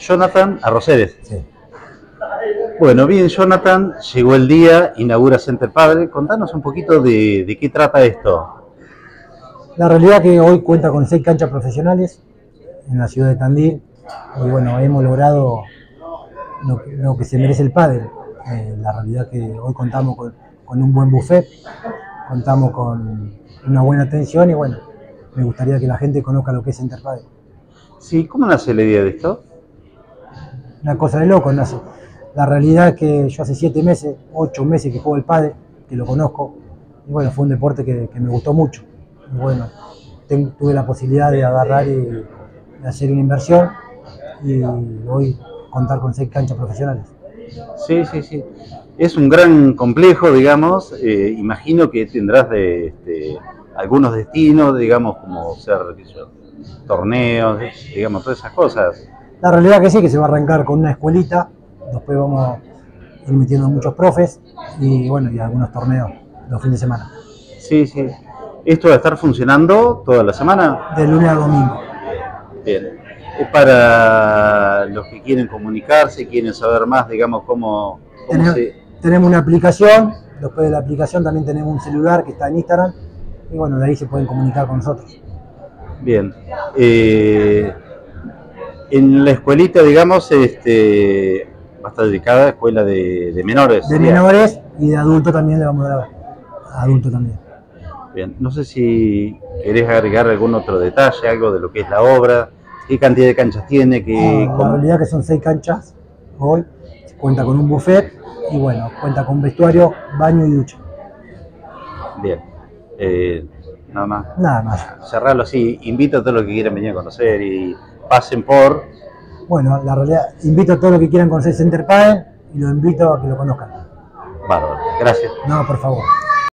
Jonathan Arroceres. Sí. Bueno, bien, Jonathan, llegó el día, inaugura Center Padel. Contanos un poquito de qué trata esto. La realidad es que hoy cuenta con 6 canchas profesionales en la ciudad de Tandil y bueno, hemos logrado lo que se merece el pádel. La realidad es que hoy contamos con un buen buffet, contamos con una buena atención y bueno, me gustaría que la gente conozca lo que es Center Padel. Sí, ¿cómo nace la idea de esto? Una cosa de loco nace. La realidad es que yo hace 7 meses, 8 meses que juego el pádel, que lo conozco, y bueno, fue un deporte que me gustó mucho. Y bueno, tuve la posibilidad de agarrar y hacer una inversión y hoy contar con 6 canchas profesionales. Sí, sí, sí. Es un gran complejo, digamos. Imagino que tendrás algunos destinos, digamos, como ser, qué sé yo, torneos, digamos, todas esas cosas. La realidad que sí, que se va a arrancar con una escuelita, después vamos a ir metiendo muchos profes y bueno, y algunos torneos los fines de semana. Sí, sí. ¿Esto va a estar funcionando toda la semana? De lunes a domingo. Bien. Es para los que quieren comunicarse, quieren saber más, digamos, cómo Tenemos una aplicación, después de la aplicación también tenemos un celular que está en Instagram y bueno, de ahí se pueden comunicar con nosotros. Bien. En la escuelita, digamos, va a estar dedicada a escuela de menores. De menores y de adultos también le vamos a dar. Adultos también. Bien. No sé si querés agregar algún otro detalle, algo de lo que es la obra, qué cantidad de canchas tiene, La realidad que son 6 canchas hoy, cuenta con un buffet y bueno, cuenta con vestuario, baño y ducha. Bien. Nada más. Nada más. Cerrarlo así, invito a todos los que quieran venir a conocer y pasen por... Bueno, la realidad, invito a todos los que quieran conocer Center Padel y los invito a que lo conozcan. Bárbaro, gracias. No, por favor.